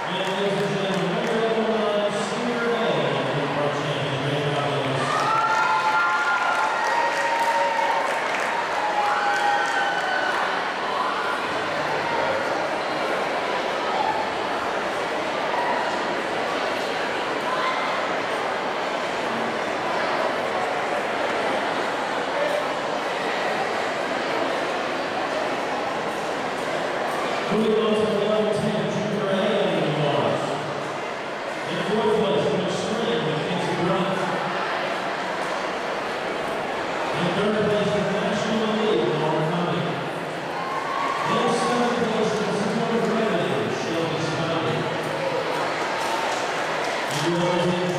Moving on to level 10, junior A awards. In fourth place, in the swing, Mackenzie Grant. In third place, the National League, Lauren Cumming. In seventh place, the Support of Revenue, Shelby Scotty.